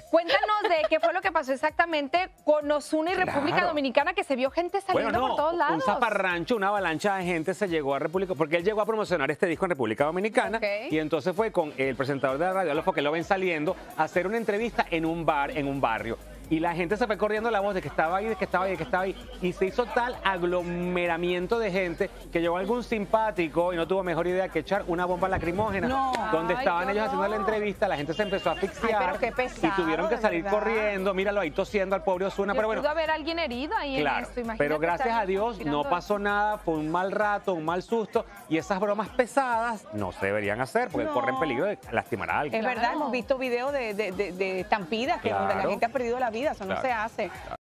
Cuéntanos de qué fue lo que pasó exactamente con Ozuna y República Dominicana, que se vio gente saliendo por todos lados. Un zaparrancho, una avalancha de gente se llegó a República, porque él llegó a promocionar este disco en República Dominicana, y entonces fue con el presentador de la radio, Adolfo, que lo ven saliendo, a hacer una entrevista en un bar, en un barrio. Y la gente se fue corriendo la voz de que estaba ahí, de que estaba ahí, de que estaba ahí. Y se hizo tal aglomeramiento de gente que llegó algún simpático y no tuvo mejor idea que echar una bomba lacrimógena. Donde estaban ellos haciendo la entrevista, la gente se empezó a asfixiar. Pero qué pesado, y tuvieron que salir corriendo. Míralo ahí tosiendo al pobre Ozuna. Pero bueno, pudo haber alguien herido ahí en esto, imagínate. Pero gracias a Dios no pasó nada, fue un mal rato, un mal susto. Y esas bromas pesadas no se deberían hacer porque corren peligro de lastimar a alguien. Es verdad, hemos visto videos de estampidas donde la gente ha perdido la vida, eso no se hace.